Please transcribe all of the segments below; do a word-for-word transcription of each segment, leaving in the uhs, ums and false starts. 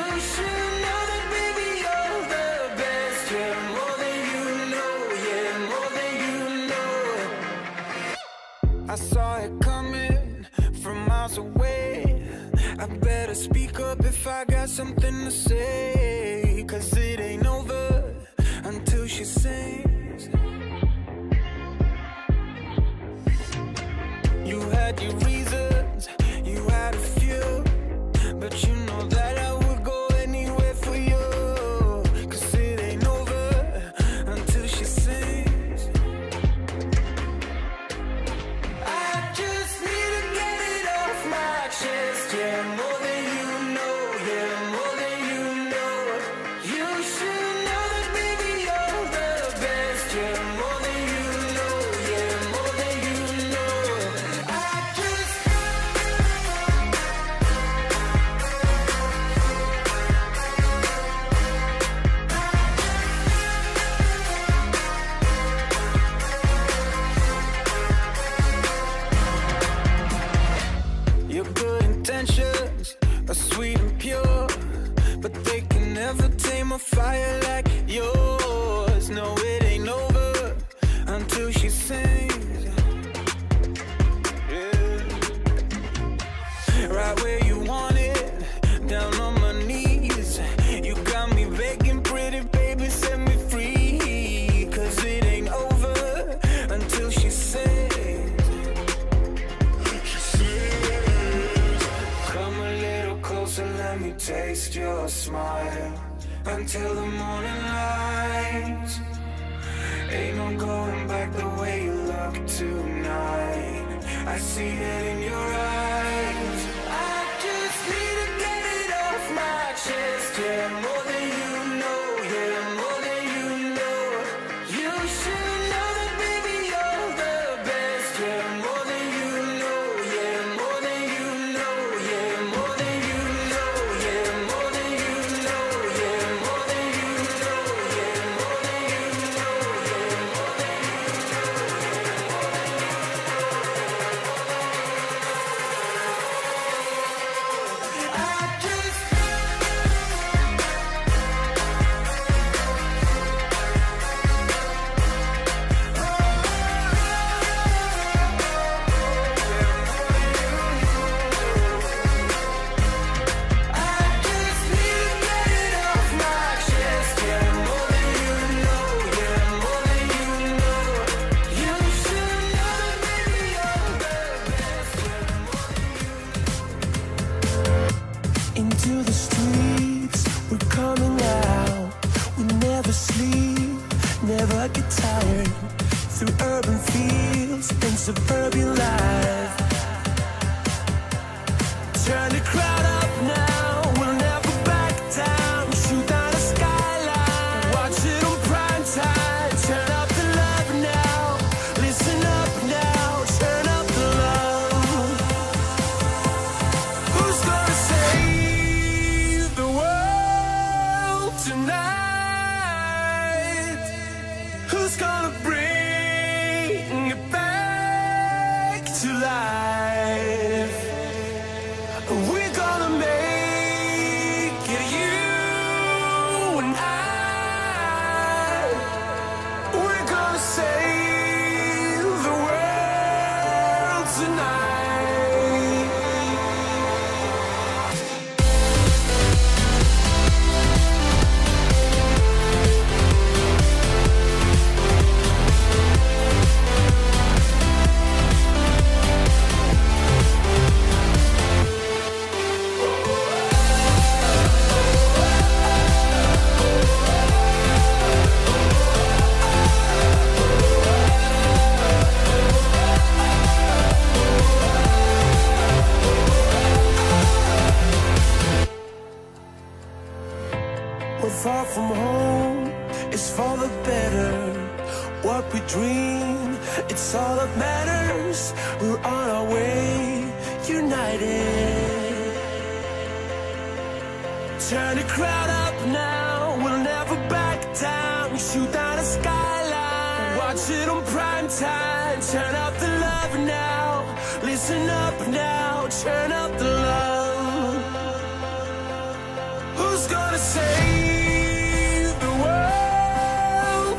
should know that, baby, you're the best. Yeah, more than you know, yeah, more than you know. I saw it coming from miles away. I better speak up if I got something to say, 'cause it ain't over until she sings. You had your reasons, you had a few, but you know that I would go anywhere for you, 'cause it ain't over until she sings. I just need to get it off my chest, yeah, more than you know, yeah, more than you know. You should know that, baby, you're the best, yeah, more than you know, yeah, more than you know. I just Your good intentions are sweet and pure, but they can never tame a fire like yours. No, it ain't over until she sings. Yeah. Right where you want it, down on my knees. You got me begging, pretty baby, set me free, 'cause it ain't over until she sings. Come a little closer, let me taste your smile until the morning light. Ain't no going back the way you look tonight. I see it in your eyes. I just need to get it off my chest, yeah, more than you know, yeah, more than you know. You should know that, baby, you're the best, yeah, more than you know, yeah, more than you know, yeah, more than you know, yeah, more than you know, yeah, more than you know, yeah, more than you know, yeah, more than you I just into the streets, we're coming out. We never sleep, never get tired. Through urban fields and suburban life. Turn the crowd up now, we'll never back down. Shoot down the skyline, watch it on prime time. Turn up the love now, listen up now, turn up the love. Who's gonna save the world tonight? Who's gonna bring it back to life? We're gonna make it, you and I. We're gonna save the world tonight. We're far from home, it's for the better. What we dream, it's all that matters. We're on our way, united. Turn the crowd up now, we'll never back down. Shoot down the skyline, watch it on prime time. Turn up the love now, listen up now, turn up the love. Who's Who's gonna save the world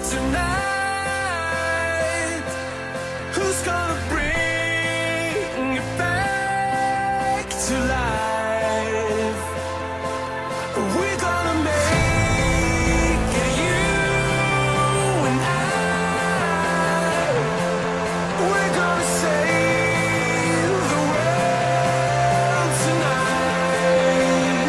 tonight? Who's gonna bring it back to life? We're gonna make it, you and I. We're gonna save the world tonight.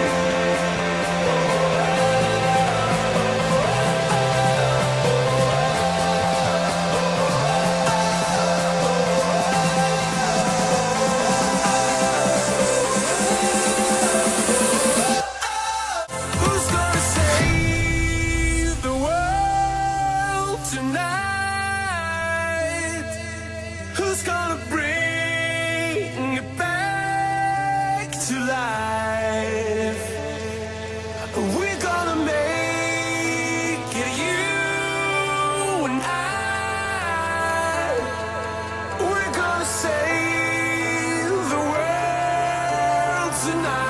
Who's gonna save the world tonight? Who's gonna bring it back to life? We're gonna make it, you and I. We're gonna save the world tonight.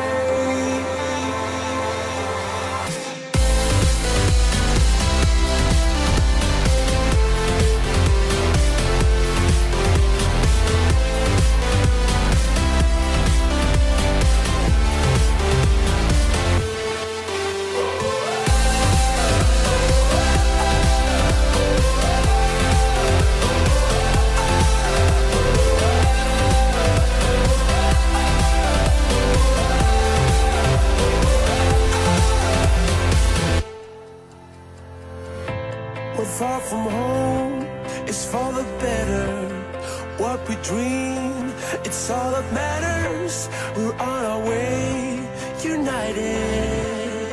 We're far from home, it's for the better. What we dream, it's all that matters. We're on our way, united.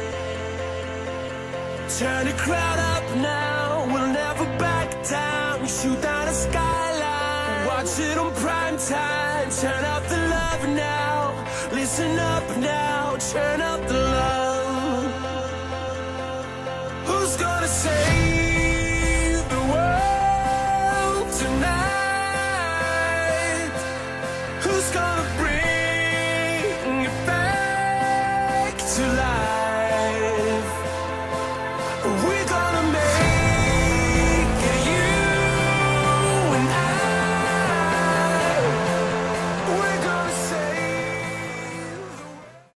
Turn the crowd up now, we'll never back down. Shoot down the skyline, watch it on prime time. Turn up the love now, listen up now, turn up the love. Who's gonna save the world tonight? Who's gonna bring it back to life?